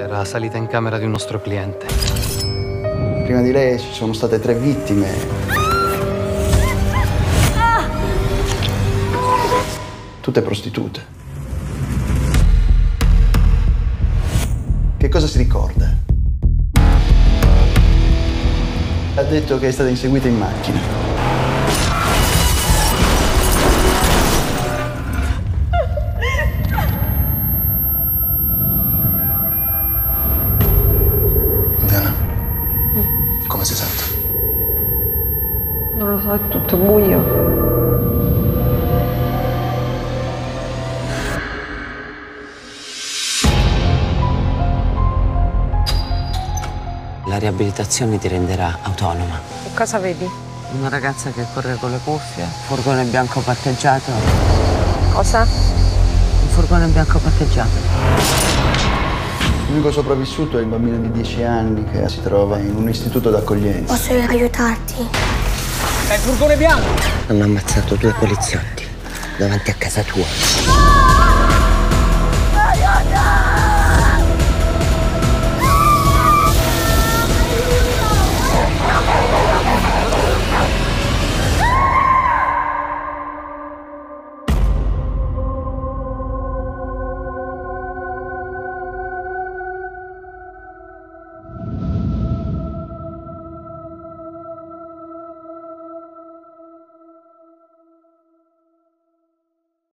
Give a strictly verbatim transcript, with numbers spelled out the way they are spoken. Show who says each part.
Speaker 1: Era salita in camera di un nostro cliente.
Speaker 2: Prima di lei ci sono state tre vittime.
Speaker 3: Ah!
Speaker 2: Tutte prostitute. Che cosa si ricorda? Ha detto che è stata inseguita in macchina.
Speaker 4: Diana, come si sente?
Speaker 3: Non lo so, è tutto buio.
Speaker 5: La riabilitazione ti renderà autonoma.
Speaker 3: Che cosa vedi?
Speaker 5: Una ragazza che corre con le cuffie, furgone bianco patteggiato.
Speaker 3: Cosa?
Speaker 5: Un furgone bianco patteggiato.
Speaker 2: L'unico sopravvissuto è il bambino di dieci anni che si trova in un istituto d'accoglienza.
Speaker 6: Posso aiutarti?
Speaker 7: È il furgone bianco!
Speaker 5: Hanno ammazzato due poliziotti davanti a casa tua.
Speaker 6: Ah!